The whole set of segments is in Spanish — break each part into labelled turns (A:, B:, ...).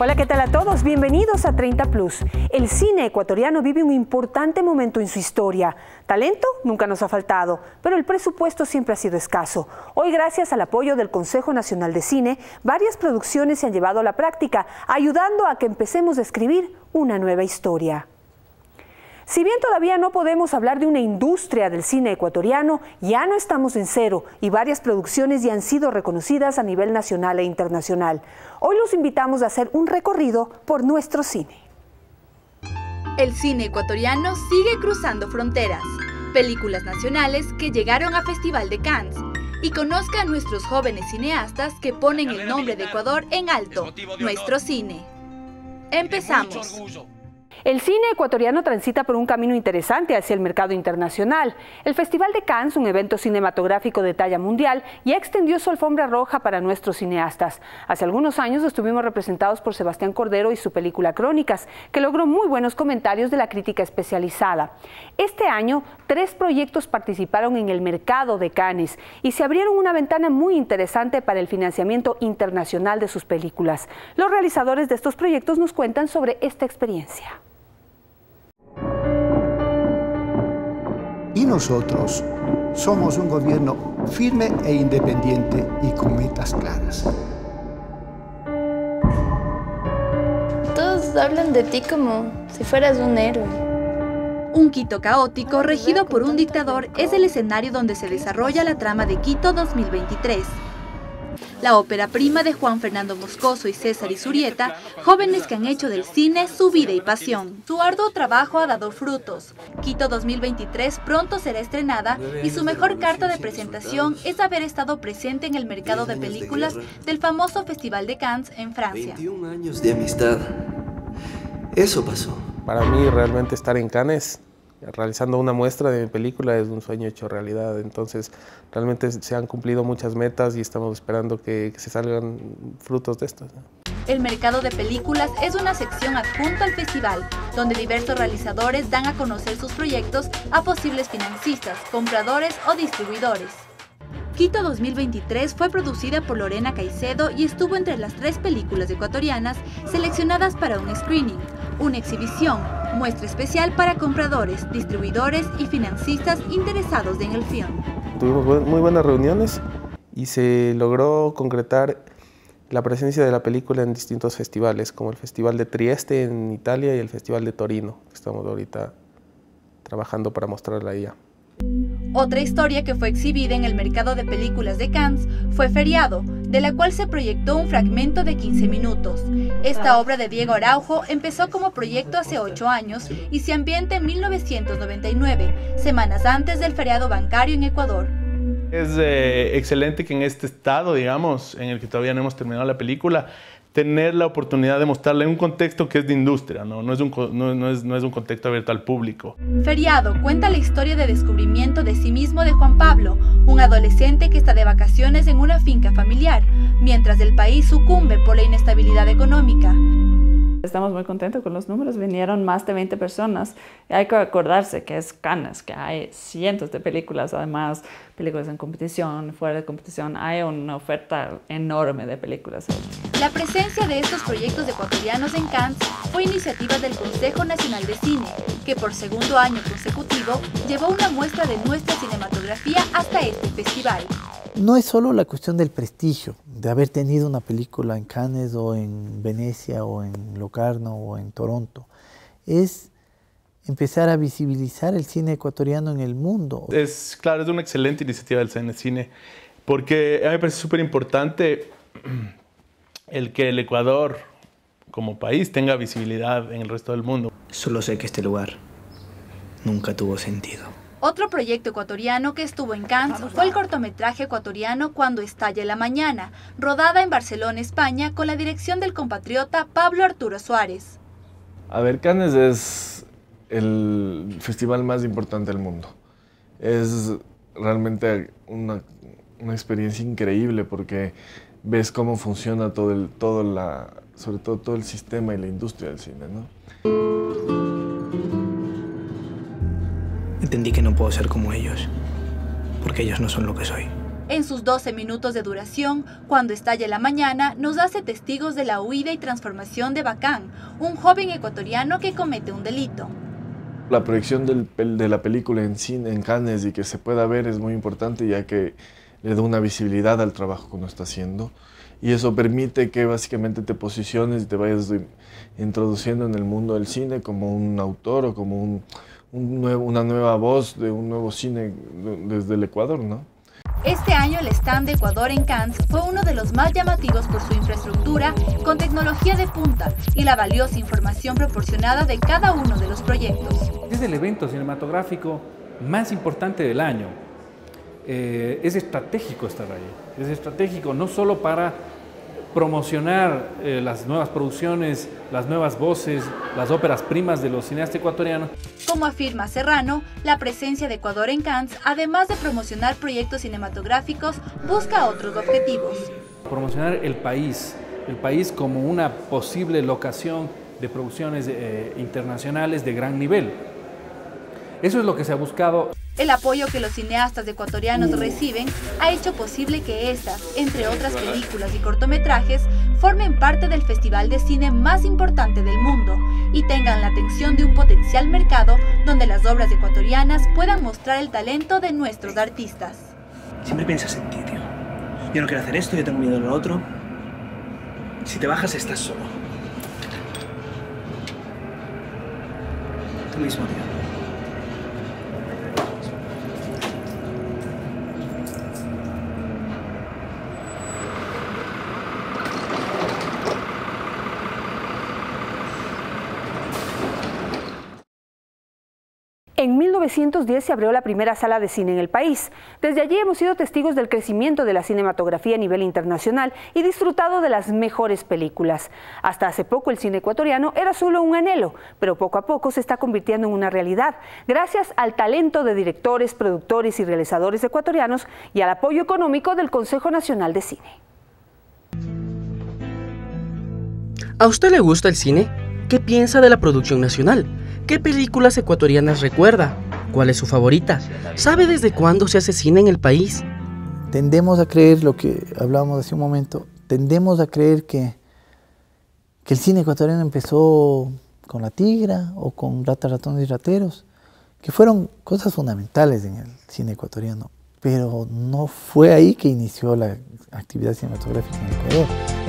A: Hola, ¿qué tal a todos? Bienvenidos a 30 Plus. El cine ecuatoriano vive un importante momento en su historia. Talento nunca nos ha faltado, pero el presupuesto siempre ha sido escaso. Hoy, gracias al apoyo del Consejo Nacional de Cine, varias producciones se han llevado a la práctica, ayudando a que empecemos a escribir una nueva historia. Si bien todavía no podemos hablar de una industria del cine ecuatoriano, ya no estamos en cero y varias producciones ya han sido reconocidas a nivel nacional e internacional. Hoy los invitamos a hacer un recorrido por nuestro cine.
B: El cine ecuatoriano sigue cruzando fronteras. Películas nacionales que llegaron a Festival de Cannes. Y conozca a nuestros jóvenes cineastas que ponen el nombre de Ecuador en alto, nuestro cine. Empezamos.
A: El cine ecuatoriano transita por un camino interesante hacia el mercado internacional. El Festival de Cannes, un evento cinematográfico de talla mundial, ya extendió su alfombra roja para nuestros cineastas. Hace algunos años estuvimos representados por Sebastián Cordero y su película Crónicas, que logró muy buenos comentarios de la crítica especializada. Este año, 3 proyectos participaron en el mercado de Cannes y se abrieron una ventana muy interesante para el financiamiento internacional de sus películas. Los realizadores de estos proyectos nos cuentan sobre esta experiencia.
C: Y nosotros somos un gobierno firme e independiente y con metas claras.
D: Todos hablan de ti como si fueras un héroe.
B: Un Quito caótico, regido por un dictador, es el escenario donde se desarrolla la trama de Quito 2023. La ópera prima de Juan Fernando Moscoso y César Izurieta, jóvenes que han hecho del cine su vida y pasión. Su arduo trabajo ha dado frutos. Quito 2023 pronto será estrenada y su mejor carta de presentación es haber estado presente en el mercado de películas del famoso Festival de Cannes en Francia.
E: 21 años de amistad. Eso pasó.
F: Para mí realmente estar en Cannes realizando una muestra de mi película es un sueño hecho realidad. Entonces realmente se han cumplido muchas metas y estamos esperando que se salgan frutos de esto, ¿no?
B: El mercado de películas es una sección adjunta al festival, donde diversos realizadores dan a conocer sus proyectos a posibles financistas, compradores o distribuidores. Quito 2023 fue producida por Lorena Caicedo y estuvo entre las 3 películas ecuatorianas seleccionadas para un screening, una exhibición, muestra especial para compradores, distribuidores y financistas interesados en el film.
F: Tuvimos muy buenas reuniones y se logró concretar la presencia de la película en distintos festivales, como el Festival de Trieste en Italia y el Festival de Torino, que estamos ahorita trabajando para mostrarla allá.
B: Otra historia que fue exhibida en el mercado de películas de Cannes fue Feriado, de la cual se proyectó un fragmento de 15 minutos. Esta obra de Diego Araujo empezó como proyecto hace 8 años y se ambienta en 1999, semanas antes del feriado bancario en Ecuador.
G: Es excelente que en este estado, digamos, en el que todavía no hemos terminado la película, tener la oportunidad de mostrarla en un contexto que es de industria, no es un contexto abierto al público.
B: Feriado cuenta la historia de descubrimiento de sí mismo de Juan Pablo, un adolescente que está de vacaciones en una finca familiar, mientras el país sucumbe por la inestabilidad económica.
H: Estamos muy contentos con los números, vinieron más de 20 personas. Hay que acordarse que es Cannes, que hay cientos de películas, además películas en competición, fuera de competición, hay una oferta enorme de películas.
B: La presencia de estos proyectos ecuatorianos en Cannes fue iniciativa del Consejo Nacional de Cine, que por segundo año consecutivo llevó una muestra de nuestra cinematografía hasta este festival.
I: No es solo la cuestión del prestigio, de haber tenido una película en Cannes o en Venecia o en Locarno o en Toronto. Es empezar a visibilizar el cine ecuatoriano en el mundo.
G: Claro, es una excelente iniciativa del CNCine, porque a mí me parece súper importante el que el Ecuador como país tenga visibilidad en el resto del mundo.
E: Solo sé que este lugar nunca tuvo sentido.
B: Otro proyecto ecuatoriano que estuvo en Cannes fue el cortometraje ecuatoriano Cuando estalla la mañana, rodada en Barcelona, España, con la dirección del compatriota Pablo Arturo Suárez.
J: A ver, Cannes es el festival más importante del mundo. Es realmente una experiencia increíble porque ves cómo funciona sobre todo todo el sistema y la industria del cine, ¿no?
E: Entendí que no puedo ser como ellos, porque ellos no son lo que soy.
B: En sus 12 minutos de duración, Cuando estalla la mañana, nos hace testigos de la huida y transformación de Bacán, un joven ecuatoriano que comete un delito.
J: La proyección de la película en cine, en Cannes, y que se pueda ver es muy importante, ya que le da una visibilidad al trabajo que uno está haciendo. Y eso permite que básicamente te posiciones y te vayas introduciendo en el mundo del cine como un autor o como una nueva voz de un nuevo cine desde el Ecuador, ¿no?
B: Este año el stand de Ecuador en Cannes fue uno de los más llamativos por su infraestructura con tecnología de punta y la valiosa información proporcionada de cada uno de los proyectos.
K: Es el evento cinematográfico más importante del año. Es estratégico estar ahí. Es estratégico no solo para promocionar las nuevas producciones, las nuevas voces, las óperas primas de los cineastas ecuatorianos.
B: Como afirma Serrano, la presencia de Ecuador en Cannes, además de promocionar proyectos cinematográficos, busca otros objetivos.
K: Promocionar el país como una posible locación de producciones internacionales de gran nivel. Eso es lo que se ha buscado.
B: El apoyo que los cineastas ecuatorianos reciben ha hecho posible que estas, entre otras películas y cortometrajes, formen parte del festival de cine más importante del mundo y tengan la atención de un potencial mercado donde las obras ecuatorianas puedan mostrar el talento de nuestros artistas.
E: Siempre piensas en ti, tío. Yo no quiero hacer esto, yo tengo miedo de lo otro. Si te bajas, estás solo. Tú mismo, tío.
A: En 1910 se abrió la primera sala de cine en el país. Desde allí hemos sido testigos del crecimiento de la cinematografía a nivel internacional y disfrutado de las mejores películas. Hasta hace poco el cine ecuatoriano era solo un anhelo, pero poco a poco se está convirtiendo en una realidad, gracias al talento de directores, productores y realizadores ecuatorianos y al apoyo económico del Consejo Nacional de Cine.
L: ¿A usted le gusta el cine? ¿Qué piensa de la producción nacional? ¿Qué películas ecuatorianas recuerda? ¿Cuál es su favorita? ¿Sabe desde cuándo se hace cine en el país?
I: Tendemos a creer, lo que hablábamos hace un momento, tendemos a creer que el cine ecuatoriano empezó con La Tigra o con Ratas, Ratones y Rateros, que fueron cosas fundamentales en el cine ecuatoriano, pero no fue ahí que inició la actividad cinematográfica en Ecuador.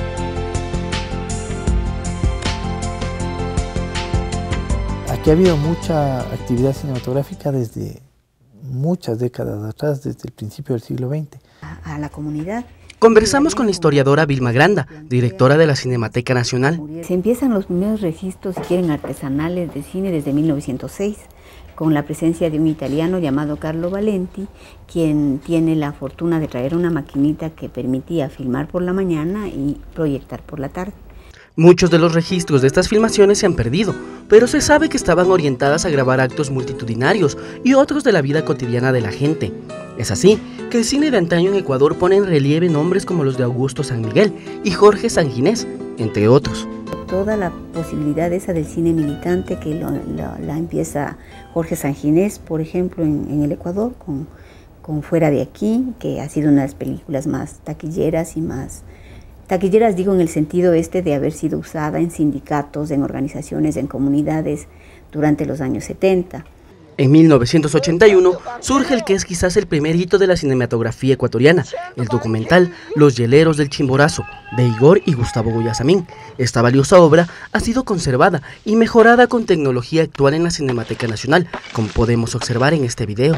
I: Aquí ha habido mucha actividad cinematográfica desde muchas décadas atrás, desde el principio del siglo XX.
M: A la comunidad.
L: Conversamos con la historiadora Vilma Granda, directora de la Cinemateca Nacional.
M: Se empiezan los primeros registros, si quieren, artesanales de cine desde 1906, con la presencia de un italiano llamado Carlo Valenti, quien tiene la fortuna de traer una maquinita que permitía filmar por la mañana y proyectar por la tarde.
L: Muchos de los registros de estas filmaciones se han perdido, pero se sabe que estaban orientadas a grabar actos multitudinarios y otros de la vida cotidiana de la gente. Es así que el cine de antaño en Ecuador pone en relieve nombres como los de Augusto San Miguel y Jorge Sanginés, entre otros.
M: Toda la posibilidad esa del cine militante que la empieza Jorge Sanginés, por ejemplo, en el Ecuador, con Fuera de Aquí, que ha sido una de las películas más taquilleras y más... Taquilleras digo en el sentido de haber sido usada en sindicatos, en organizaciones, en comunidades durante los años 70.
L: En 1981 surge el que es quizás el primer hito de la cinematografía ecuatoriana, el documental Los Hieleros del Chimborazo, de Igor y Gustavo Guyasamín. Esta valiosa obra ha sido conservada y mejorada con tecnología actual en la Cinemateca Nacional, como podemos observar en este video.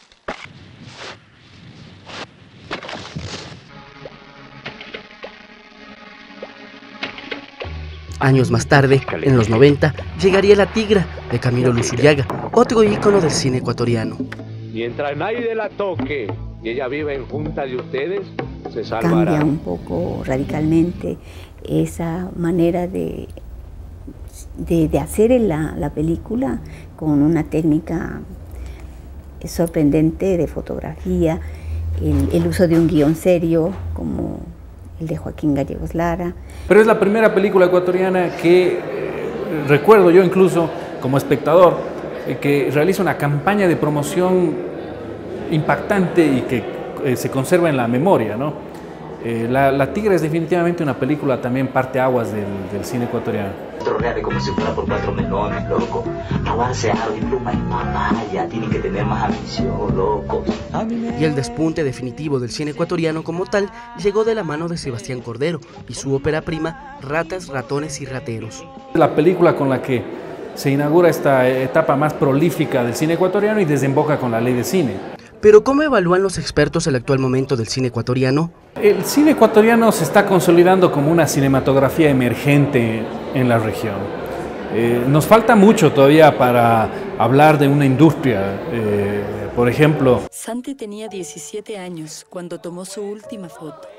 L: Años más tarde, en los 90, llegaría La Tigra, de Camilo Luzuriaga, otro ícono del cine ecuatoriano.
N: Mientras nadie la toque y ella vive en junta de ustedes, se salvará.
M: Cambia un poco radicalmente esa manera de hacer la película con una técnica sorprendente de fotografía, el uso de un guión serio como el de Joaquín Gallegos Lara.
K: Pero es la primera película ecuatoriana que recuerdo yo incluso como espectador, que realiza una campaña de promoción impactante y que se conserva en la memoria, ¿no? La Tigre es definitivamente una película también parteaguas del cine ecuatoriano.
O: Reales como si fuera por 4 melones, loco. Robarse aro y pluma y papaya, tienen que tener más ambición, loco.
L: Y el despunte definitivo del cine ecuatoriano como tal llegó de la mano de Sebastián Cordero y su ópera prima Ratas, Ratones y Rateros.
K: La película con la que se inaugura esta etapa más prolífica del cine ecuatoriano y desemboca con la ley de cine.
L: Pero ¿cómo evalúan los expertos el actual momento del cine ecuatoriano?
K: El cine ecuatoriano se está consolidando como una cinematografía emergente en la región. Nos falta mucho todavía para hablar de una industria, por ejemplo.
P: Santi tenía 17 años cuando tomó su última foto.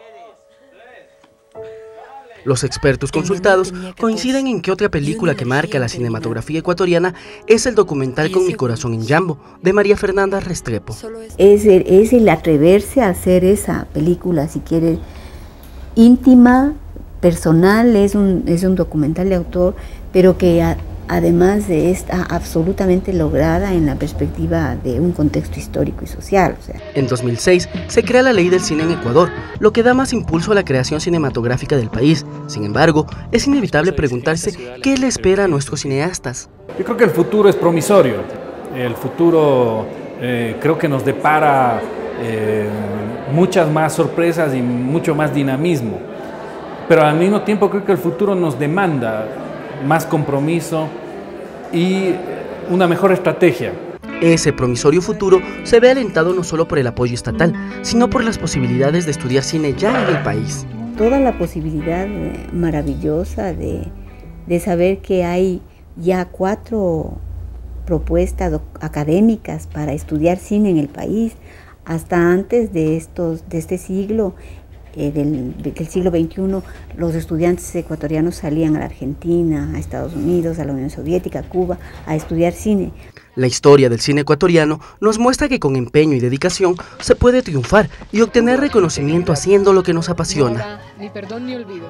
L: Los expertos consultados coinciden en que otra película que marca la cinematografía ecuatoriana es el documental Con mi corazón en Yambo, de María Fernanda Restrepo.
M: Es el atreverse a hacer esa película, si quiere, íntima, personal, es un documental de autor, pero que además de está absolutamente lograda en la perspectiva de un contexto histórico y social. O sea.
L: En 2006 se crea la Ley del Cine en Ecuador, lo que da más impulso a la creación cinematográfica del país. Sin embargo, es inevitable preguntarse qué le espera a nuestros cineastas.
K: Yo creo que el futuro es promisorio. El futuro creo que nos depara muchas más sorpresas y mucho más dinamismo. Pero al mismo tiempo creo que el futuro nos demanda más compromiso y una mejor estrategia.
L: Ese promisorio futuro se ve alentado no solo por el apoyo estatal, sino por las posibilidades de estudiar cine ya en el país.
M: Toda la posibilidad maravillosa de saber que hay ya 4 propuestas académicas para estudiar cine en el país. Hasta antes de este siglo, del siglo XXI, los estudiantes ecuatorianos salían a la Argentina, a Estados Unidos, a la Unión Soviética, a Cuba, a estudiar cine.
L: La historia del cine ecuatoriano nos muestra que con empeño y dedicación se puede triunfar y obtener reconocimiento haciendo lo que nos apasiona.
Q: Ni perdón ni olvido.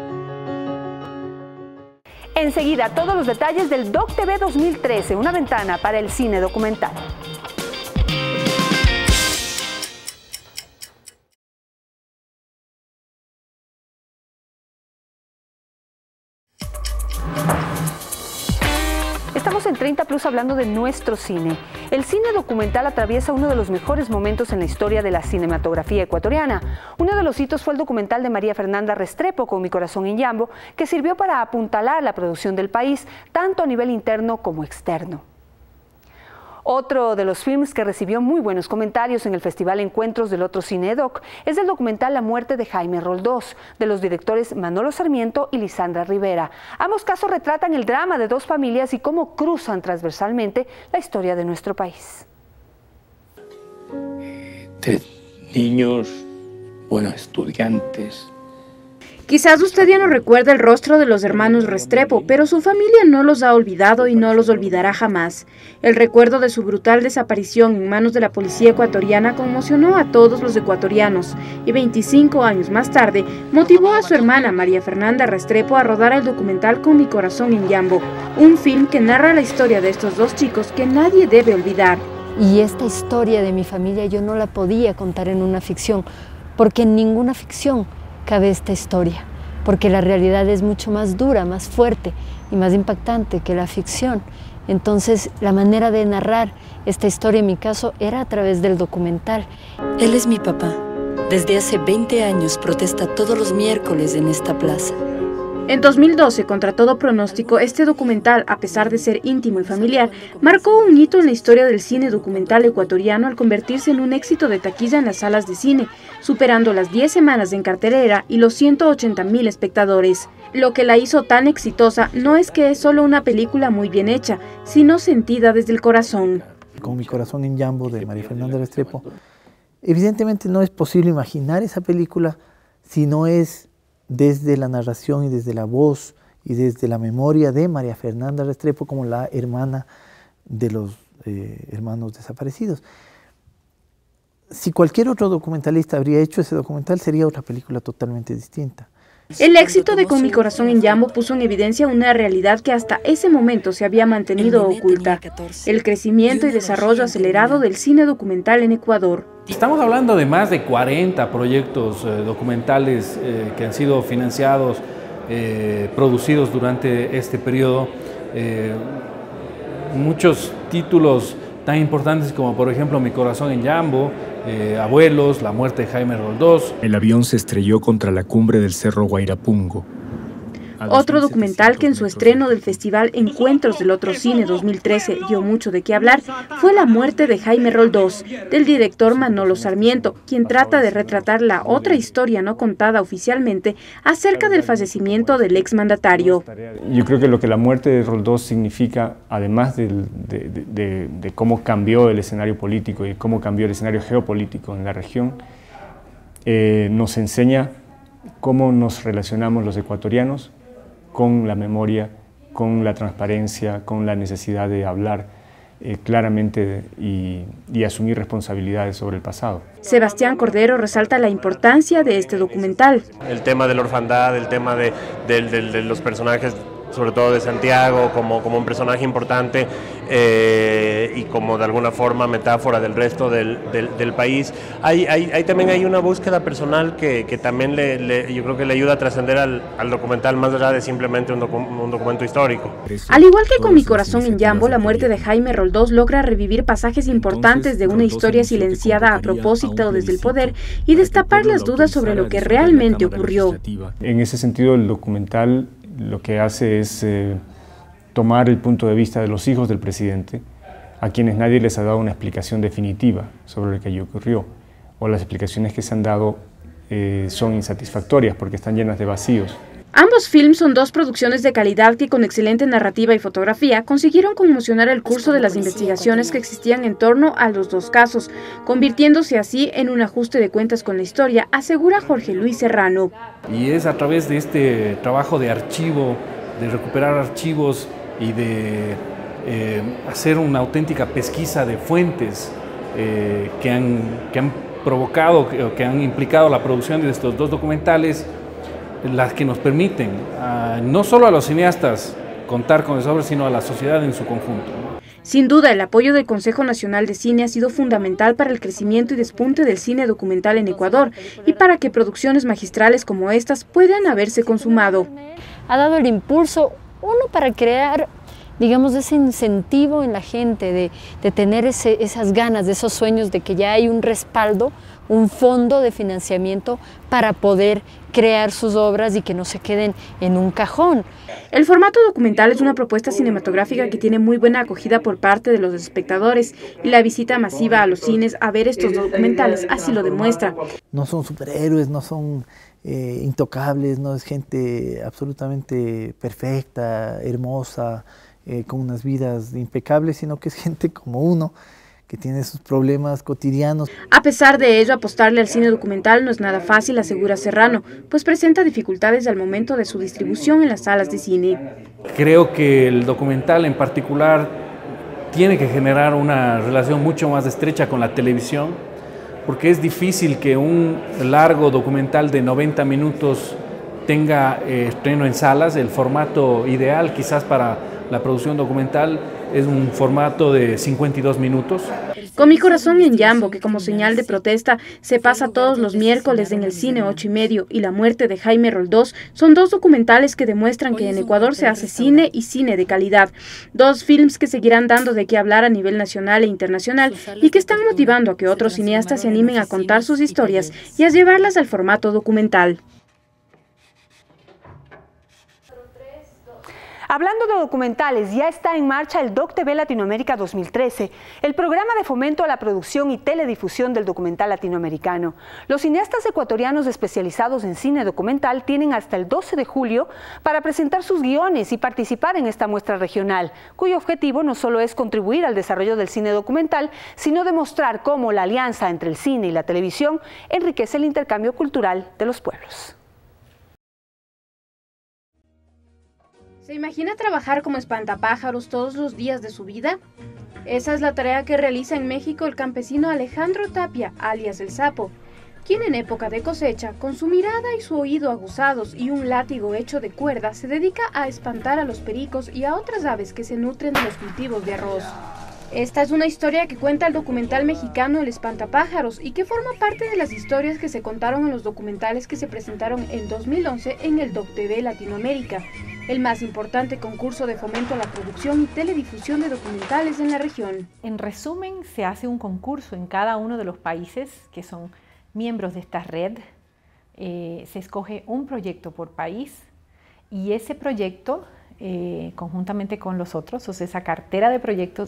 A: Enseguida, todos los detalles del Doc TV 2013, una ventana para el cine documental. Estamos en 30 Plus hablando de nuestro cine. El cine documental atraviesa uno de los mejores momentos en la historia de la cinematografía ecuatoriana. Uno de los hitos fue el documental de María Fernanda Restrepo, Con mi corazón en Yambo, que sirvió para apuntalar la producción del país, tanto a nivel interno como externo. Otro de los films que recibió muy buenos comentarios en el Festival Encuentros del Otro Cine Doc es el documental La muerte de Jaime Roldós, de los directores Manolo Sarmiento y Lisandra Rivera. Ambos casos retratan el drama de 2 familias y cómo cruzan transversalmente la historia de nuestro país.
R: 3 niños, buenos estudiantes.
S: Quizás usted ya no recuerda el rostro de los hermanos Restrepo, pero su familia no los ha olvidado y no los olvidará jamás. El recuerdo de su brutal desaparición en manos de la policía ecuatoriana conmocionó a todos los ecuatorianos y 25 años más tarde motivó a su hermana María Fernanda Restrepo a rodar el documental Con mi corazón en Yambo, un film que narra la historia de estos 2 chicos que nadie debe olvidar.
T: Y esta historia de mi familia yo no la podía contar en una ficción, porque en ninguna ficción cabe esta historia, porque la realidad es mucho más dura, más fuerte y más impactante que la ficción. Entonces, la manera de narrar esta historia, en mi caso, era a través del documental.
P: Él es mi papá. Desde hace 20 años protesta todos los miércoles en esta plaza.
S: En 2012, contra todo pronóstico, este documental, a pesar de ser íntimo y familiar, marcó un hito en la historia del cine documental ecuatoriano al convertirse en un éxito de taquilla en las salas de cine, superando las 10 semanas en cartelera y los 180,000 espectadores. Lo que la hizo tan exitosa no es que es solo una película muy bien hecha, sino sentida desde el corazón.
I: Con mi corazón en Yambo, de María Fernanda Restrepo, evidentemente no es posible imaginar esa película si no es desde la narración y desde la voz y desde la memoria de María Fernanda Restrepo como la hermana de los hermanos desaparecidos. Si cualquier otro documentalista habría hecho ese documental, sería otra película totalmente distinta.
S: El éxito de Con mi corazón en Yambo puso en evidencia una realidad que hasta ese momento se había mantenido oculta: el crecimiento y desarrollo acelerado del cine documental en Ecuador.
K: Estamos hablando de más de 40 proyectos documentales que han sido financiados, producidos durante este periodo. Muchos títulos tan importantes como por ejemplo Mi corazón en Yambo, Abuelos, La muerte de Jaime Roldós.
Q: El avión se estrelló contra la cumbre del Cerro Guairapungo.
S: Otro documental que en su estreno del Festival Encuentros del Otro Cine 2013 dio mucho de qué hablar fue La muerte de Jaime Roldós, del director Manolo Sarmiento, quien trata de retratar la otra historia no contada oficialmente acerca del fallecimiento del exmandatario.
Q: Yo creo que lo que la muerte de Roldós significa, además de cómo cambió el escenario político y cómo cambió el escenario geopolítico en la región, nos enseña cómo nos relacionamos los ecuatorianos con la memoria, con la transparencia, con la necesidad de hablar claramente y asumir responsabilidades sobre el pasado.
S: Sebastián Cordero resalta la importancia de este documental.
U: El tema de la orfandad, el tema de los personajes, sobre todo de Santiago, como un personaje importante y como de alguna forma metáfora del resto del país. También hay una búsqueda personal que también yo creo que le ayuda a trascender al documental más allá de simplemente un documento histórico.
S: Al igual que con Mi corazón en Yambo, la muerte de Jaime Roldós logra revivir pasajes importantes de una historia silenciada a propósito desde el poder y destapar las dudas sobre lo que realmente ocurrió.
Q: En ese sentido, el documental lo que hace es tomar el punto de vista de los hijos del presidente, a quienes nadie les ha dado una explicación definitiva sobre lo que allí ocurrió, o las explicaciones que se han dado son insatisfactorias porque están llenas de vacíos.
S: Ambos films son dos producciones de calidad que con excelente narrativa y fotografía consiguieron conmocionar el curso de las investigaciones que existían en torno a los dos casos, convirtiéndose así en un ajuste de cuentas con la historia, asegura Jorge Luis Serrano.
K: Y es a través de este trabajo de archivo, de recuperar archivos y de hacer una auténtica pesquisa de fuentes que han provocado, que han implicado la producción de estos dos documentales, las que nos permiten no solo a los cineastas contar con esas obras, sino a la sociedad en su conjunto.
S: Sin duda, el apoyo del Consejo Nacional de Cine ha sido fundamental para el crecimiento y despunte del cine documental en Ecuador y para que producciones magistrales como estas puedan haberse consumado.
T: Ha dado el impulso, uno, para crear, digamos, ese incentivo en la gente de tener esas ganas, de esos sueños, de que ya hay un respaldo, un fondo de financiamiento para poder crear sus obras y que no se queden en un cajón.
S: El formato documental es una propuesta cinematográfica que tiene muy buena acogida por parte de los espectadores y la visita masiva a los cines a ver estos documentales así lo demuestra.
I: No son superhéroes, no son intocables, no es gente absolutamente perfecta, hermosa, con unas vidas impecables, sino que es gente como uno, que tiene sus problemas cotidianos.
S: A pesar de ello, apostarle al cine documental no es nada fácil, asegura Serrano, pues presenta dificultades al momento de su distribución en las salas de cine.
K: Creo que el documental en particular tiene que generar una relación mucho más estrecha con la televisión, porque es difícil que un largo documental de 90 minutos tenga estreno en salas. El formato ideal quizás para la producción documental es un formato de 52 minutos.
S: Con Mi corazón en Yambo, que como señal de protesta se pasa todos los miércoles en el Cine 8:30, y La muerte de Jaime Roldós, son dos documentales que demuestran que en Ecuador se hace cine y cine de calidad. Dos films que seguirán dando de qué hablar a nivel nacional e internacional y que están motivando a que otros cineastas se animen a contar sus historias y a llevarlas al formato documental.
A: Hablando de documentales, ya está en marcha el DocTV Latinoamérica 2013, el programa de fomento a la producción y teledifusión del documental latinoamericano. Los cineastas ecuatorianos especializados en cine documental tienen hasta el 12 de julio para presentar sus guiones y participar en esta muestra regional, cuyo objetivo no solo es contribuir al desarrollo del cine documental, sino demostrar cómo la alianza entre el cine y la televisión enriquece el intercambio cultural de los pueblos.
S: ¿Se imagina trabajar como espantapájaros todos los días de su vida? Esa es la tarea que realiza en México el campesino Alejandro Tapia, alias El Sapo, quien en época de cosecha, con su mirada y su oído aguzados y un látigo hecho de cuerda, se dedica a espantar a los pericos y a otras aves que se nutren de los cultivos de arroz. Esta es una historia que cuenta el documental mexicano El Espantapájaros y que forma parte de las historias que se contaron en los documentales que se presentaron en 2011 en el DocTV Latinoamérica, el más importante concurso de fomento a la producción y teledifusión de documentales en la región.
C: En resumen, se hace un concurso en cada uno de los países que son miembros de esta red. Se escoge un proyecto por país y ese proyecto, conjuntamente con los otros, o sea, esa cartera de proyectos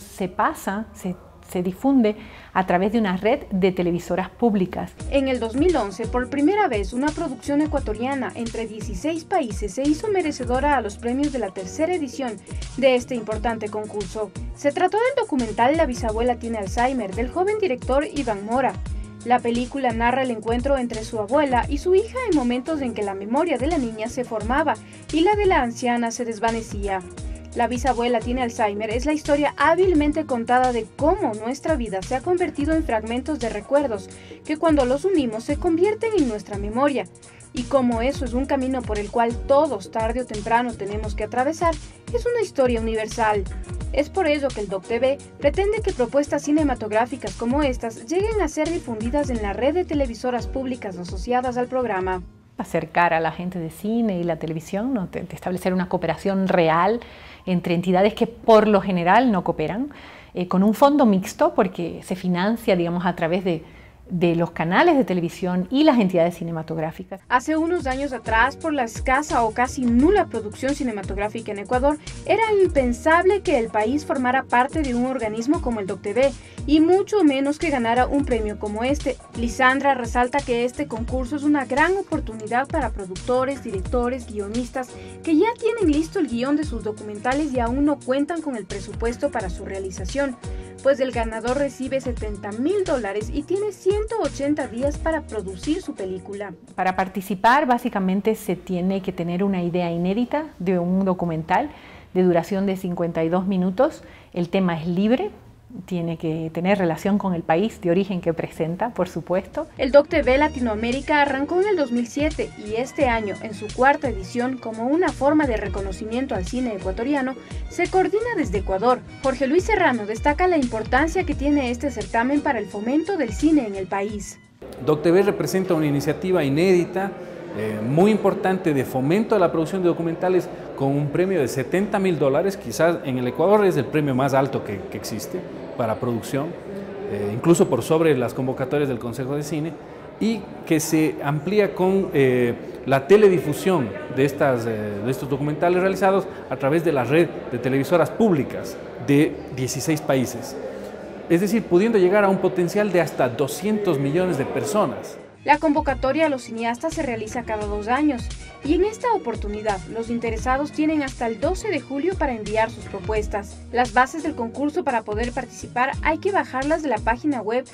C: se difunde a través de una red de televisoras públicas.
S: En el 2011, por primera vez, una producción ecuatoriana entre 16 países se hizo merecedora a los premios de la tercera edición de este importante concurso. Se trató del documental La bisabuela tiene Alzheimer, del joven director Iván Mora. La película narra el encuentro entre su abuela y su hija en momentos en que la memoria de la niña se formaba y la de la anciana se desvanecía. La bisabuela tiene Alzheimer es la historia hábilmente contada de cómo nuestra vida se ha convertido en fragmentos de recuerdos que cuando los unimos se convierten en nuestra memoria, y cómo eso es un camino por el cual todos tarde o temprano tenemos que atravesar. Es una historia universal. Es por ello que el DocTV pretende que propuestas cinematográficas como estas lleguen a ser difundidas en la red de televisoras públicas asociadas al programa.
C: Acercar a la gente de cine y la televisión, ¿no? de establecer una cooperación real entre entidades que por lo general no cooperan, con un fondo mixto porque se financia, digamos, a través de los canales de televisión y las entidades cinematográficas.
S: Hace unos años atrás, por la escasa o casi nula producción cinematográfica en Ecuador, era impensable que el país formara parte de un organismo como el DocTV, y mucho menos que ganara un premio como este. Lisandra resalta que este concurso es una gran oportunidad para productores, directores, guionistas que ya tienen listo el guión de sus documentales y aún no cuentan con el presupuesto para su realización, pues el ganador recibe $70.000 y tiene 180 días para producir su película.
C: Para participar, básicamente se tiene que tener una idea inédita de un documental de duración de 52 minutos. El tema es libre, tiene que tener relación con el país de origen que presenta, por supuesto.
S: El DocTV Latinoamérica arrancó en el 2007 y este año, en su cuarta edición, como una forma de reconocimiento al cine ecuatoriano, se coordina desde Ecuador. Jorge Luis Serrano destaca la importancia que tiene este certamen para el fomento del cine en el país.
K: DocTV representa una iniciativa inédita, muy importante de fomento a la producción de documentales con un premio de $70.000, quizás en el Ecuador es el premio más alto que existe para producción, incluso por sobre las convocatorias del Consejo de Cine, y que se amplía con la teledifusión de estos documentales realizados a través de la red de televisoras públicas de 16 países, es decir, pudiendo llegar a un potencial de hasta 200 millones de personas.
S: La convocatoria a los cineastas se realiza cada 2 años y en esta oportunidad los interesados tienen hasta el 12 de julio para enviar sus propuestas. Las bases del concurso para poder participar hay que bajarlas de la página web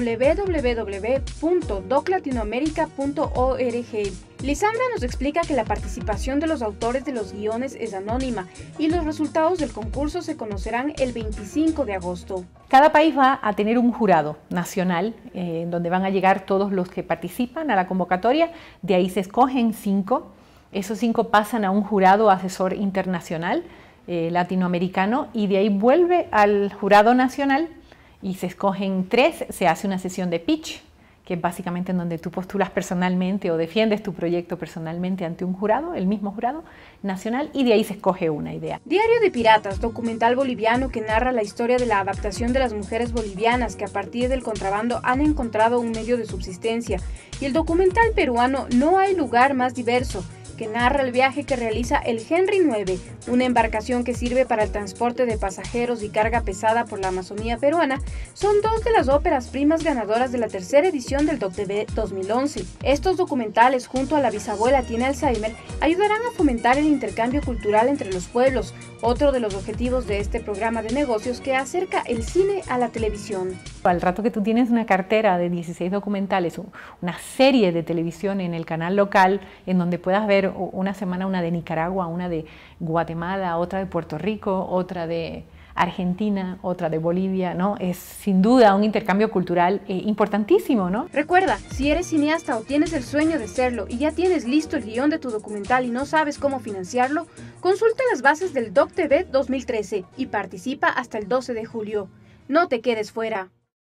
S: www.doclatinoamerica.org. Lisandra nos explica que la participación de los autores de los guiones es anónima y los resultados del concurso se conocerán el 25 de agosto.
C: Cada país va a tener un jurado nacional donde van a llegar todos los que participan a la convocatoria. De ahí se escogen 5. Esos 5 pasan a un jurado asesor internacional latinoamericano y de ahí vuelve al jurado nacional y se escogen 3. Se hace una sesión de pitch, que es básicamente en donde tú postulas personalmente o defiendes tu proyecto personalmente ante un jurado, el mismo jurado nacional, y de ahí se escoge una idea.
S: Diario de Piratas, documental boliviano que narra la historia de la adaptación de las mujeres bolivianas que a partir del contrabando han encontrado un medio de subsistencia, y el documental peruano No hay lugar más diverso, que narra el viaje que realiza el Henry 9, una embarcación que sirve para el transporte de pasajeros y carga pesada por la Amazonía peruana, son 2 de las óperas primas ganadoras de la tercera edición del DocTV 2011. Estos documentales, junto a La bisabuela tiene Alzheimer, ayudarán a fomentar el intercambio cultural entre los pueblos, otro de los objetivos de este programa de negocios que acerca el cine a la televisión.
C: Al rato que tú tienes una cartera de 16 documentales, una serie de televisión en el canal local, en donde puedas ver una semana una de Nicaragua, una de Guatemala, otra de Puerto Rico, otra de Argentina, otra de Bolivia, ¿no? Es sin duda un intercambio cultural importantísimo, ¿no?
S: Recuerda, si eres cineasta o tienes el sueño de serlo y ya tienes listo el guión de tu documental y no sabes cómo financiarlo, consulta las bases del DocTV 2013 y participa hasta el 12 de julio.
B: No te quedes fuera.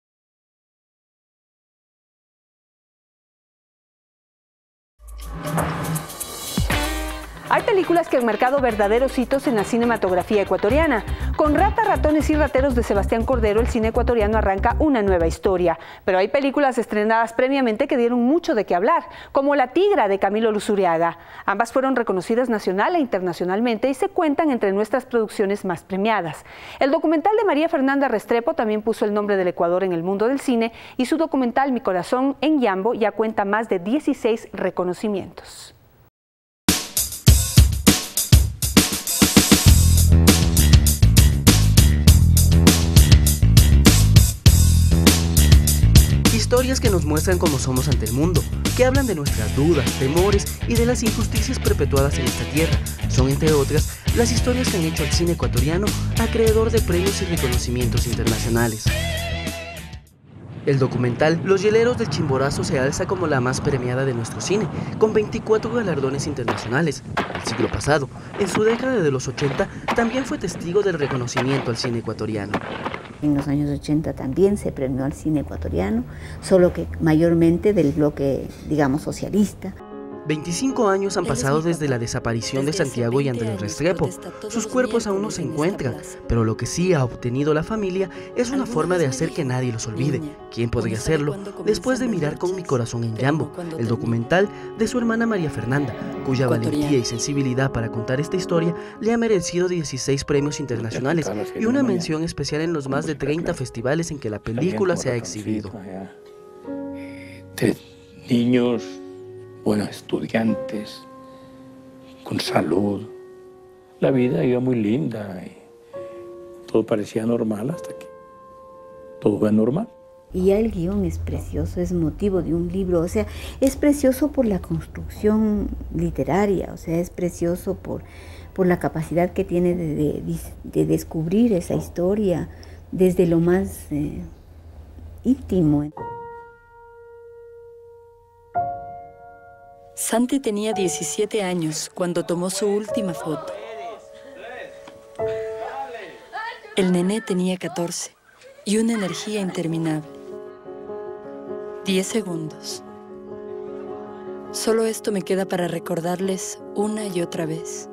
A: Hay películas que han marcado verdaderos hitos en la cinematografía ecuatoriana. Con Ratas, Ratones y Rateros de Sebastián Cordero, el cine ecuatoriano arranca una nueva historia. Pero hay películas estrenadas previamente que dieron mucho de qué hablar, como La Tigra de Camilo Luzuriaga. Ambas fueron reconocidas nacional e internacionalmente y se cuentan entre nuestras producciones más premiadas. El documental de María Fernanda Restrepo también puso el nombre del Ecuador en el mundo del cine y su documental Mi Corazón en Yambo ya cuenta más de 16 reconocimientos.
L: Historias que nos muestran cómo somos ante el mundo, que hablan de nuestras dudas, temores y de las injusticias perpetuadas en esta tierra. Son, entre otras, las historias que han hecho al cine ecuatoriano acreedor de premios y reconocimientos internacionales. El documental Los Hieleros del Chimborazo se alza como la más premiada de nuestro cine, con 24 galardones internacionales. El siglo pasado, en su década de los 80, también fue testigo del reconocimiento al cine ecuatoriano.
M: En los años 80 también se premió al cine ecuatoriano, solo que mayormente del bloque, digamos, socialista.
L: 25 años han pasado desde la desaparición de Santiago y Andrés Restrepo. Sus cuerpos aún no se encuentran, pero lo que sí ha obtenido la familia es una forma de hacer que nadie los olvide. ¿Quién podría hacerlo? Después de mirar con Mi Corazón en Yambo, el documental de su hermana María Fernanda, cuya valentía y sensibilidad para contar esta historia le ha merecido 16 premios internacionales y una mención especial en los más de 30 festivales en que la película se ha exhibido.
R: De niños, buenos estudiantes, con salud. La vida iba muy linda y todo parecía normal hasta que todo fue normal.
M: Y ya el guión es precioso, es motivo de un libro, o sea, es precioso por la construcción literaria, o sea, es precioso por la capacidad que tiene de descubrir esa historia desde lo más íntimo.
P: Santi tenía 17 años cuando tomó su última foto. El nené tenía 14 y una energía interminable. 10 segundos. Solo esto me queda para recordarles una y otra vez.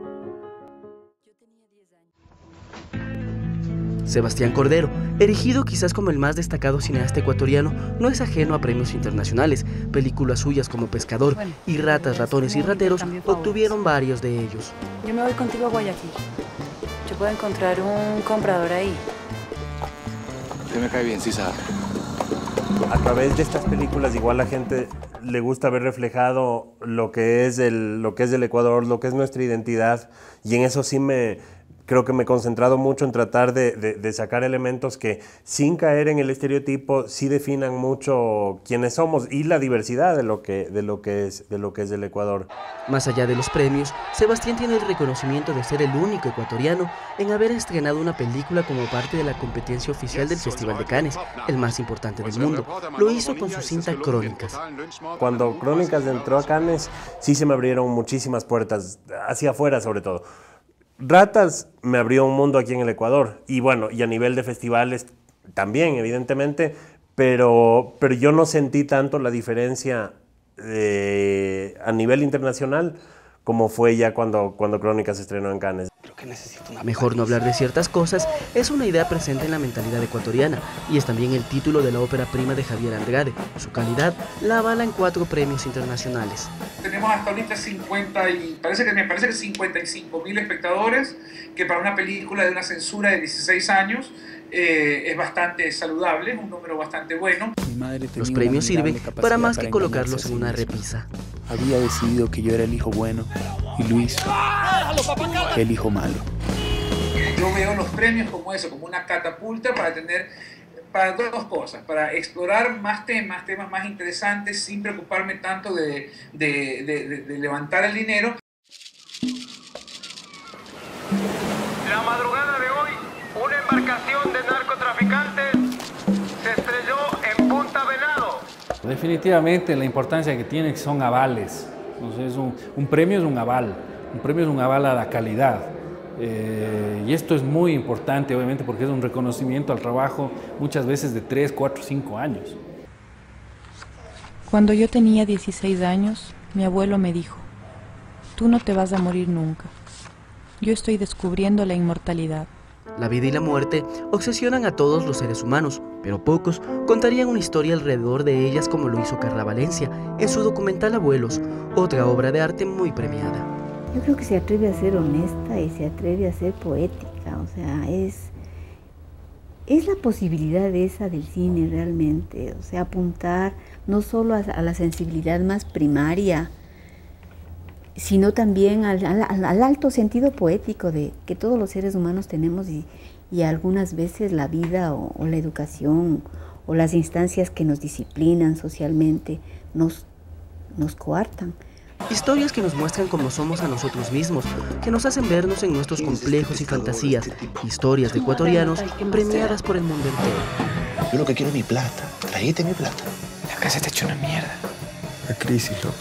L: Sebastián Cordero, erigido quizás como el más destacado cineasta ecuatoriano, no es ajeno a premios internacionales. Películas suyas como Pescador y Ratas, Ratones y Rateros obtuvieron varios de ellos.
D: Yo me voy contigo a Guayaquil. Yo puedo encontrar un comprador ahí.
V: Usted me cae bien, sí sabe.
U: A través de estas películas igual la gente le gusta ver reflejado lo que es el Ecuador, lo que es nuestra identidad, y en eso sí creo que me he concentrado mucho en tratar de sacar elementos que, sin caer en el estereotipo, sí definan mucho quiénes somos y la diversidad de lo que es el Ecuador.
L: Más allá de los premios, Sebastián tiene el reconocimiento de ser el único ecuatoriano en haber estrenado una película como parte de la competencia oficial del Festival de Cannes, el más importante del mundo. Lo hizo con su cinta Crónicas.
U: Cuando Crónicas entró a Cannes, sí se me abrieron muchísimas puertas, hacia afuera sobre todo. Ratas me abrió un mundo aquí en el Ecuador y bueno, y a nivel de festivales también, evidentemente, pero yo no sentí tanto la diferencia a nivel internacional como fue ya cuando Crónicas se estrenó en Cannes.
L: Mejor no hablar de ciertas cosas es una idea presente en la mentalidad ecuatoriana y es también el título de la ópera prima de Javier Andrade. Su calidad la avala en 4 premios internacionales.
W: Tenemos hasta ahorita 55.000 espectadores, que para una película de una censura de 16 años es bastante saludable, es un número bastante bueno.
L: Los premios sirven para más que colocarlos en una repisa.
V: Había decidido que yo era el hijo bueno y Luis el hijo malo.
W: Yo veo los premios como eso, como una catapulta para dos cosas, para explorar más temas más interesantes sin preocuparme tanto de levantar el dinero.
X: La madrugada de hoy, una embarcación de narcotraficantes se estrelló en Punta Venado.
K: Definitivamente la importancia que tiene son avales. Entonces un premio es un aval a la calidad. Y esto es muy importante, obviamente, porque es un reconocimiento al trabajo muchas veces de 3, 4, 5 años.
D: Cuando yo tenía 16 años, mi abuelo me dijo, tú no te vas a morir nunca. Yo estoy descubriendo la inmortalidad.
L: La vida y la muerte obsesionan a todos los seres humanos, pero pocos contarían una historia alrededor de ellas como lo hizo Carla Valencia en su documental Abuelos, otra obra de arte muy premiada.
M: Yo creo que se atreve a ser honesta y se atreve a ser poética, o sea, es la posibilidad esa del cine realmente, o sea, apuntar no solo a la sensibilidad más primaria, sino también al alto sentido poético que todos los seres humanos tenemos y algunas veces la vida o la educación o las instancias que nos disciplinan socialmente nos coartan.
L: Historias que nos muestran cómo somos a nosotros mismos, que nos hacen vernos en nuestros complejos y fantasías. Historias de ecuatorianos premiadas por el mundo entero.
F: Yo lo que quiero es mi plata. Tráete mi plata.
G: La casa está hecha una mierda.
F: La crisis, loco.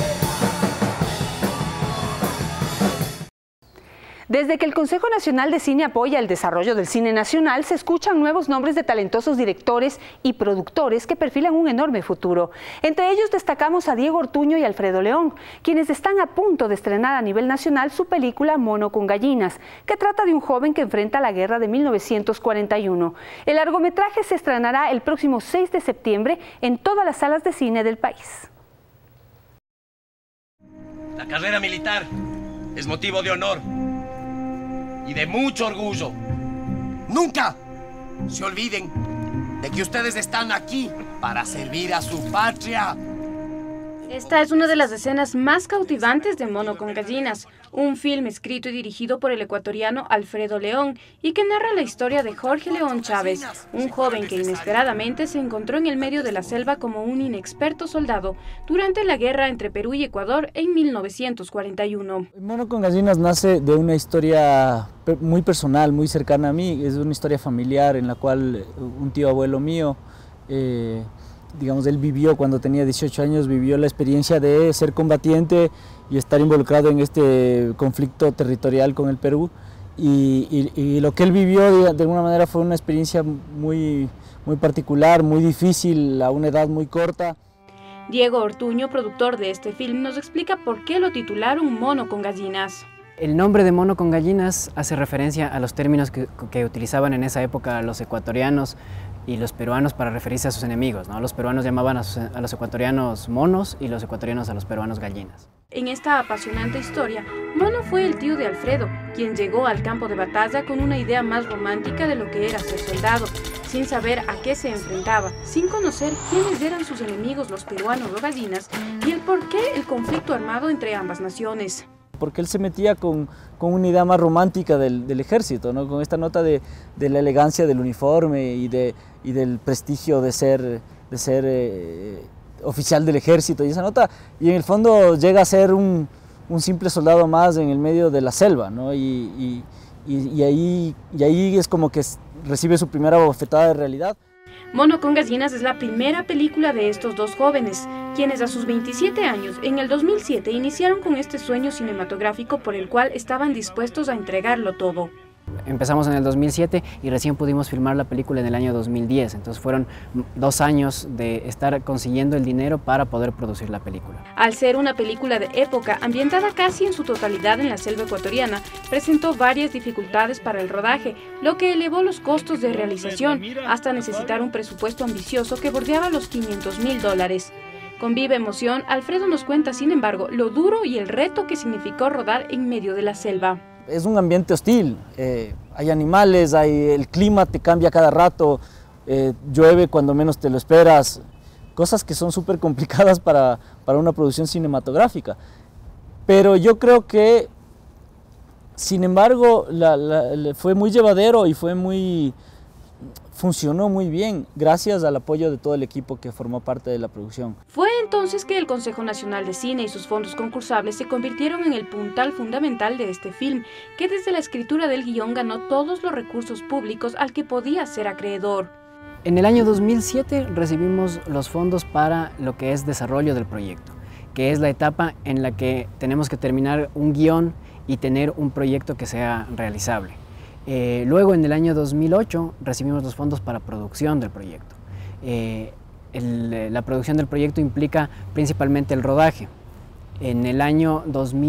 A: Desde que el Consejo Nacional de Cine apoya el desarrollo del cine nacional, se escuchan nuevos nombres de talentosos directores y productores que perfilan un enorme futuro. Entre ellos destacamos a Diego Ortuño y Alfredo León, quienes están a punto de estrenar a nivel nacional su película Mono con gallinas, que trata de un joven que enfrenta la guerra de 1941. El largometraje se estrenará el próximo 6 de septiembre en todas las salas de cine del país.
H: La carrera militar es motivo de honor y de mucho orgullo. Nunca se olviden de que ustedes están aquí para servir a su patria.
S: Esta es una de las escenas más cautivantes de Mono con gallinas, un film escrito y dirigido por el ecuatoriano Alfredo León y que narra la historia de Jorge León Chávez, un joven que inesperadamente se encontró en el medio de la selva como un inexperto soldado durante la guerra entre Perú y Ecuador en 1941.
J: Mono con gallinas nace de una historia muy personal, muy cercana a mí. Es una historia familiar en la cual un tío abuelo mío, digamos, él vivió cuando tenía 18 años, vivió la experiencia de ser combatiente y estar involucrado en este conflicto territorial con el Perú. Y lo que él vivió de alguna manera fue una experiencia muy particular, muy difícil, a una edad muy corta.
S: Diego Ortuño, productor de este film, nos explica por qué lo titularon Mono con gallinas.
Y: El nombre de Mono con gallinas hace referencia a los términos que utilizaban en esa época los ecuatorianos y los peruanos para referirse a sus enemigos, ¿no? Los peruanos llamaban a los ecuatorianos monos y los ecuatorianos a los peruanos gallinas.
S: En esta apasionante historia, Mono fue el tío de Alfredo, quien llegó al campo de batalla con una idea más romántica de lo que era ser soldado, sin saber a qué se enfrentaba, sin conocer quiénes eran sus enemigos, los peruanos o gallinas, y el por qué el conflicto armado entre ambas naciones.
J: Porque él se metía con una idea más romántica del ejército, ¿no? Con esta nota de la elegancia del uniforme y del prestigio de ser oficial del ejército, y esa nota, y en el fondo llega a ser un simple soldado más en el medio de la selva, ¿no? Y ahí es como que recibe su primera bofetada de realidad.
S: Mono con gallinas es la primera película de estos dos jóvenes, quienes a sus 27 años, en el 2007, iniciaron con este sueño cinematográfico por el cual estaban dispuestos a entregarlo todo.
Y: Empezamos en el 2007 y recién pudimos filmar la película en el año 2010, entonces fueron 2 años de estar consiguiendo el dinero para poder producir la película.
S: Al ser una película de época, ambientada casi en su totalidad en la selva ecuatoriana, presentó varias dificultades para el rodaje, lo que elevó los costos de realización hasta necesitar un presupuesto ambicioso que bordeaba los $500.000. Con viva emoción, Alfredo nos cuenta, sin embargo, lo duro y el reto que significó rodar en medio de la selva.
J: Es un ambiente hostil, hay animales, el clima te cambia cada rato, llueve cuando menos te lo esperas, cosas que son súper complicadas para una producción cinematográfica. Pero yo creo que, sin embargo, fue muy llevadero y funcionó muy bien, gracias al apoyo de todo el equipo que formó parte de la producción.
S: Fue entonces que el Consejo Nacional de Cine y sus fondos concursables se convirtieron en el puntal fundamental de este film, que desde la escritura del guión ganó todos los recursos públicos al que podía ser acreedor.
Y: En el año 2007 recibimos los fondos para lo que es desarrollo del proyecto, que es la etapa en la que tenemos que terminar un guión y tener un proyecto que sea realizable. Luego, en el año 2008, recibimos los fondos para producción del proyecto. La producción del proyecto implica principalmente el rodaje. En el año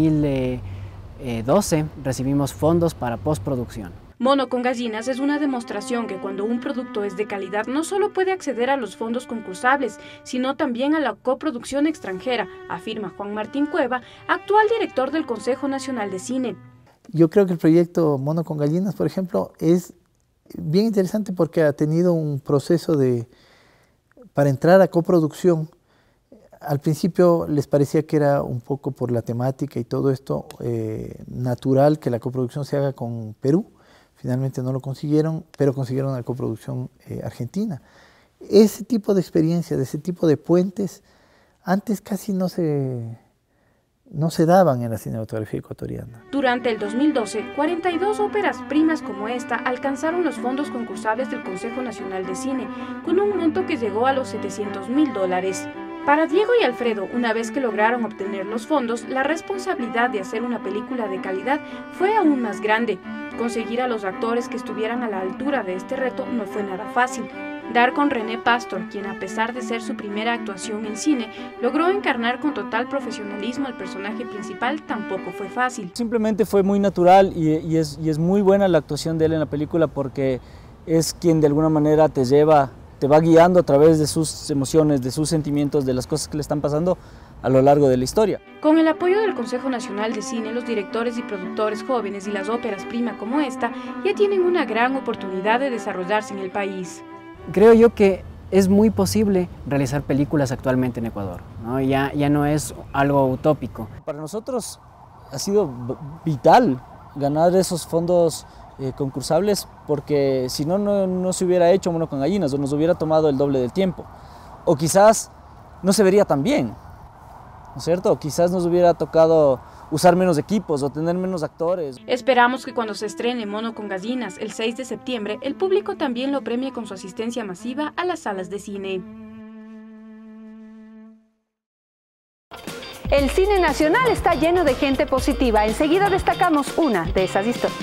Y: 2012 recibimos fondos para postproducción.
S: Mono con gallinas es una demostración que cuando un producto es de calidad no solo puede acceder a los fondos concursables, sino también a la coproducción extranjera, afirma Juan Martín Cueva, actual director del Consejo Nacional de Cine.
I: Yo creo que el proyecto Mono con gallinas, por ejemplo, es bien interesante porque ha tenido un proceso para entrar a coproducción. Al principio les parecía que era un poco por la temática y todo esto natural que la coproducción se haga con Perú. Finalmente no lo consiguieron, pero consiguieron la coproducción argentina. Ese tipo de experiencia, de ese tipo de puentes, antes casi no se daban en la cinematografía ecuatoriana.
S: Durante el 2012, 42 óperas primas como esta alcanzaron los fondos concursables del Consejo Nacional de Cine, con un monto que llegó a los $700.000. Para Diego y Alfredo, una vez que lograron obtener los fondos, la responsabilidad de hacer una película de calidad fue aún más grande. Conseguir a los actores que estuvieran a la altura de este reto no fue nada fácil. Dar con René Pastor, quien a pesar de ser su primera actuación en cine, logró encarnar con total profesionalismo al personaje principal, tampoco fue fácil.
J: Simplemente fue muy natural y es muy buena la actuación de él en la película porque es quien de alguna manera te va guiando a través de sus emociones, de sus sentimientos, de las cosas que le están pasando a lo largo de la historia.
S: Con el apoyo del Consejo Nacional de Cine, los directores y productores jóvenes y las óperas prima como esta ya tienen una gran oportunidad de desarrollarse en el país.
Y: Creo yo que es muy posible realizar películas actualmente en Ecuador, ¿no? Ya no es algo utópico.
J: Para nosotros ha sido vital ganar esos fondos concursables porque si no se hubiera hecho Mono con gallinas o nos hubiera tomado el doble del tiempo. O quizás no se vería tan bien, ¿no es cierto? Quizás nos hubiera tocado usar menos equipos o tener menos actores.
S: Esperamos que cuando se estrene Mono con gallinas el 6 de septiembre, el público también lo premie con su asistencia masiva a las salas de cine.
A: El cine nacional está lleno de gente positiva. Enseguida destacamos una de esas historias.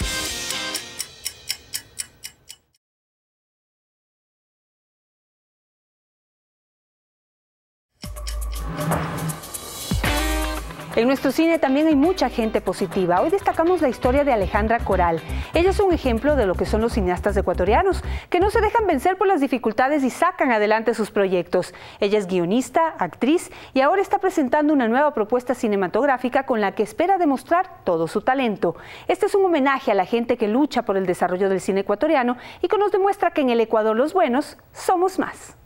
A: En nuestro cine también hay mucha gente positiva. Hoy destacamos la historia de Alejandra Coral. Ella es un ejemplo de lo que son los cineastas ecuatorianos, que no se dejan vencer por las dificultades y sacan adelante sus proyectos. Ella es guionista, actriz y ahora está presentando una nueva propuesta cinematográfica con la que espera demostrar todo su talento. Este es un homenaje a la gente que lucha por el desarrollo del cine ecuatoriano y que nos demuestra que en el Ecuador los buenos somos más.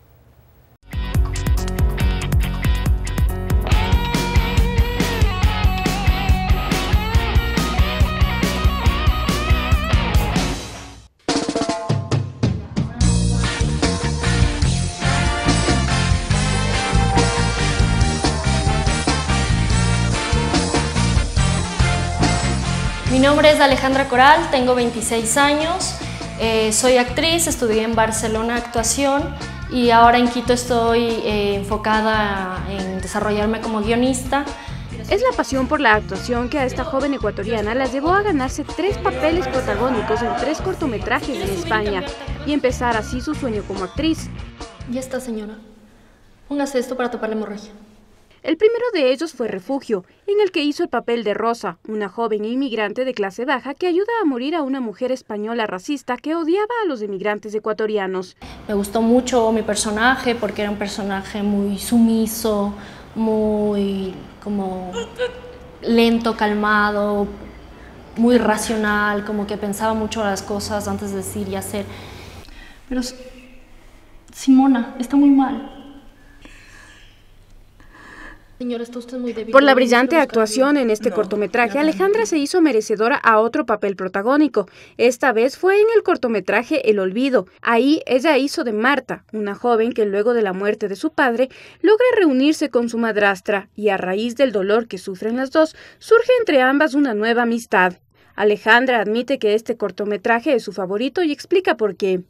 E: Mi nombre es Alejandra Coral, tengo 26 años, soy actriz, estudié en Barcelona actuación y ahora en Quito estoy enfocada en desarrollarme como guionista.
S: Es la pasión por la actuación que a esta joven ecuatoriana la llevó a ganarse 3 papeles protagónicos en 3 cortometrajes en España y empezar así su sueño como actriz.
E: Ya está, señora. Póngase esto para tapar la hemorragia.
S: El primero de ellos fue Refugio, en el que hizo el papel de Rosa, una joven inmigrante de clase baja que ayuda a morir a una mujer española racista que odiaba a los inmigrantes ecuatorianos.
E: Me gustó mucho mi personaje porque era un personaje muy sumiso, muy como lento, calmado, muy racional, como que pensaba mucho las cosas antes de decir y hacer. Pero Simona, está muy mal. Señora, está usted muy débil.
S: Por la brillante actuación en este cortometraje, Alejandra se hizo merecedora a otro papel protagónico. Esta vez fue en el cortometraje El Olvido. Ahí ella hizo de Marta, una joven que luego de la muerte de su padre logra reunirse con su madrastra y a raíz del dolor que sufren las dos, surge entre ambas una nueva amistad. Alejandra admite que este cortometraje es su favorito y explica por qué.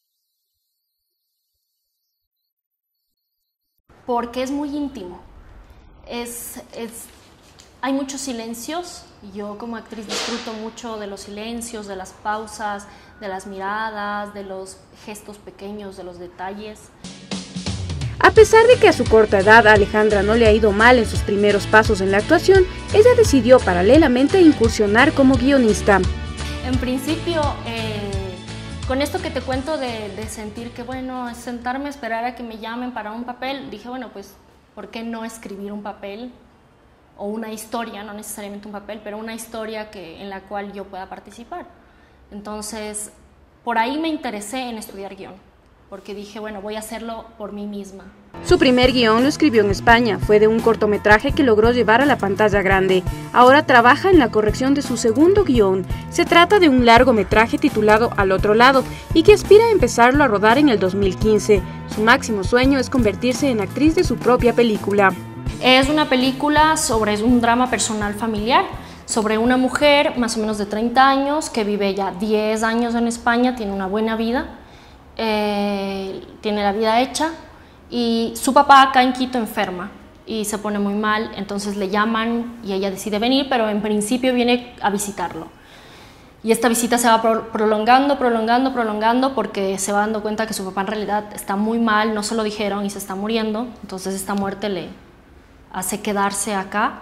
E: Porque es muy íntimo. Hay muchos silencios, y yo como actriz disfruto mucho de los silencios, de las pausas, de las miradas, de los gestos pequeños, de los detalles.
S: A pesar de que a su corta edad a Alejandra no le ha ido mal en sus primeros pasos en la actuación, ella decidió paralelamente incursionar como guionista.
E: En principio, con esto que te cuento de sentir que, bueno, sentarme a esperar a que me llamen para un papel, dije, bueno, pues, ¿por qué no escribir un papel o una historia, no necesariamente un papel, pero una historia en la cual yo pueda participar? Entonces, por ahí me interesé en estudiar guión, porque dije, bueno, voy a hacerlo por mí misma.
S: Su primer guión lo escribió en España, fue de un cortometraje que logró llevar a la pantalla grande. Ahora trabaja en la corrección de su segundo guión. Se trata de un largometraje titulado Al otro lado y que aspira a empezarlo a rodar en el 2015. Su máximo sueño es convertirse en actriz de su propia película.
E: Es una película sobre un drama personal familiar, sobre una mujer más o menos de 30 años que vive ya 10 años en España, tiene una buena vida, tiene la vida hecha, y su papá acá en Quito enferma y se pone muy mal, entonces le llaman y ella decide venir, pero en principio viene a visitarlo. Y esta visita se va prolongando porque se va dando cuenta que su papá en realidad está muy mal, no se lo dijeron y se está muriendo, entonces esta muerte le hace quedarse acá.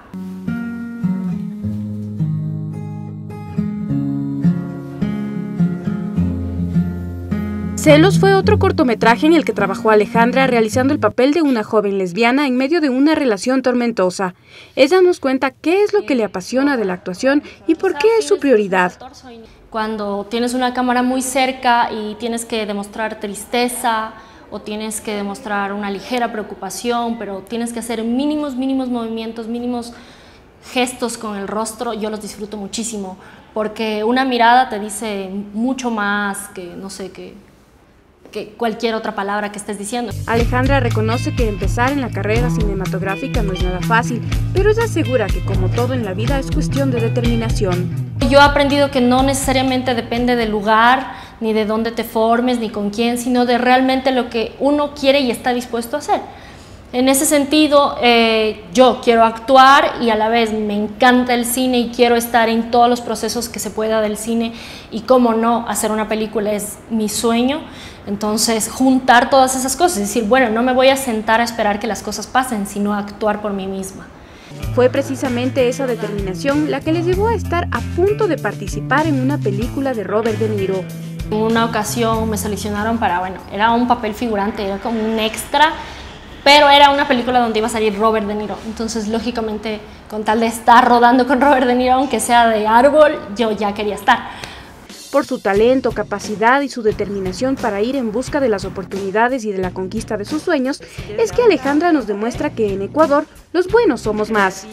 S: Celos fue otro cortometraje en el que trabajó Alejandra realizando el papel de una joven lesbiana en medio de una relación tormentosa. Ella nos cuenta qué es lo que le apasiona de la actuación y por qué es su prioridad.
E: Cuando tienes una cámara muy cerca y tienes que demostrar tristeza o tienes que demostrar una ligera preocupación, pero tienes que hacer mínimos movimientos, mínimos gestos con el rostro, yo los disfruto muchísimo, porque una mirada te dice mucho más que, no sé, que cualquier otra palabra que estés diciendo.
S: Alejandra reconoce que empezar en la carrera cinematográfica no es nada fácil, pero ella asegura que como todo en la vida es cuestión de determinación.
E: Yo he aprendido que no necesariamente depende del lugar, ni de dónde te formes, ni con quién, sino de realmente lo que uno quiere y está dispuesto a hacer. En ese sentido, yo quiero actuar y a la vez me encanta el cine y quiero estar en todos los procesos que se pueda del cine, y cómo no, hacer una película es mi sueño. Entonces, juntar todas esas cosas, es decir, bueno, no me voy a sentar a esperar que las cosas pasen, sino a actuar por mí misma.
S: Fue precisamente esa determinación la que les llevó a estar a punto de participar en una película de Robert De Niro.
E: En una ocasión me seleccionaron para, bueno, era un papel figurante, era como un extra, pero era una película donde iba a salir Robert De Niro. Entonces, lógicamente, con tal de estar rodando con Robert De Niro, aunque sea de árbol, yo ya quería estar.
S: Por su talento, capacidad y su determinación para ir en busca de las oportunidades y de la conquista de sus sueños, es que Alejandra nos demuestra que en Ecuador los buenos somos más.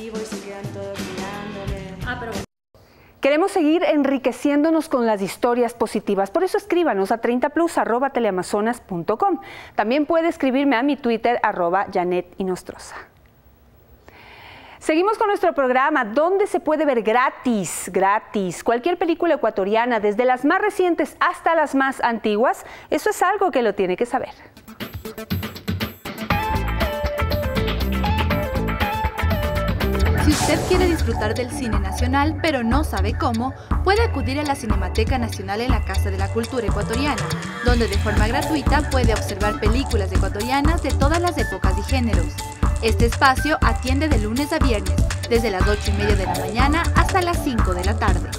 A: Queremos seguir enriqueciéndonos con las historias positivas, por eso escríbanos a 30plus@teleamazonas.com. También puede escribirme a mi Twitter @JanetInostroza. Seguimos con nuestro programa, donde se puede ver gratis, cualquier película ecuatoriana, desde las más recientes hasta las más antiguas. Eso es algo que lo tiene que saber.
B: Si usted quiere disfrutar del cine nacional, pero no sabe cómo, puede acudir a la Cinemateca Nacional en la Casa de la Cultura Ecuatoriana, donde de forma gratuita puede observar películas ecuatorianas de todas las épocas y géneros. Este espacio atiende de lunes a viernes, desde las 8:30 de la mañana hasta las 5 de la tarde.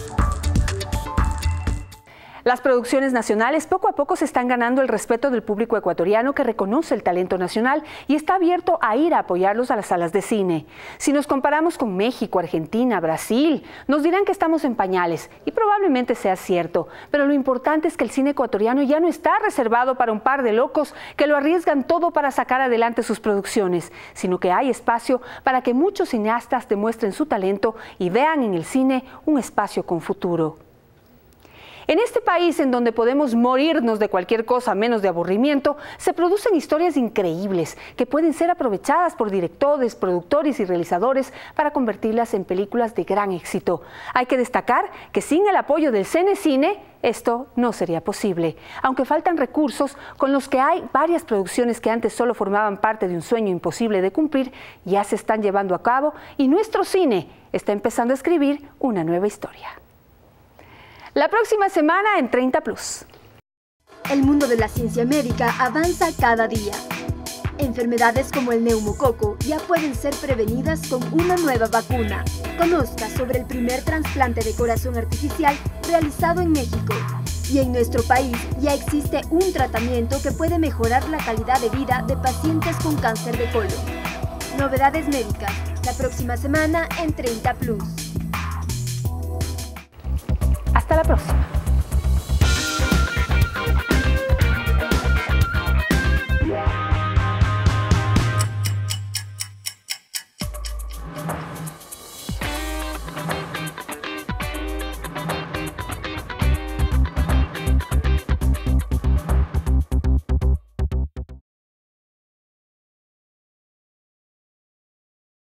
A: Las producciones nacionales poco a poco se están ganando el respeto del público ecuatoriano, que reconoce el talento nacional y está abierto a ir a apoyarlos a las salas de cine. Si nos comparamos con México, Argentina, Brasil, nos dirán que estamos en pañales, y probablemente sea cierto, pero lo importante es que el cine ecuatoriano ya no está reservado para un par de locos que lo arriesgan todo para sacar adelante sus producciones, sino que hay espacio para que muchos cineastas demuestren su talento y vean en el cine un espacio con futuro. En este país, en donde podemos morirnos de cualquier cosa menos de aburrimiento, se producen historias increíbles que pueden ser aprovechadas por directores, productores y realizadores para convertirlas en películas de gran éxito. Hay que destacar que sin el apoyo del CNCine, esto no sería posible, aunque faltan recursos con los que hay varias producciones que antes solo formaban parte de un sueño imposible de cumplir, ya se están llevando a cabo y nuestro cine está empezando a escribir una nueva historia. La próxima semana en 30 Plus.
G: El mundo de la ciencia médica avanza cada día. Enfermedades como el neumococo ya pueden ser prevenidas con una nueva vacuna. Conozca sobre el primer trasplante de corazón artificial realizado en México. Y en nuestro país ya existe un tratamiento que puede mejorar la calidad de vida de pacientes con cáncer de colon. Novedades médicas, la próxima semana en 30 Plus.
A: Hasta la próxima.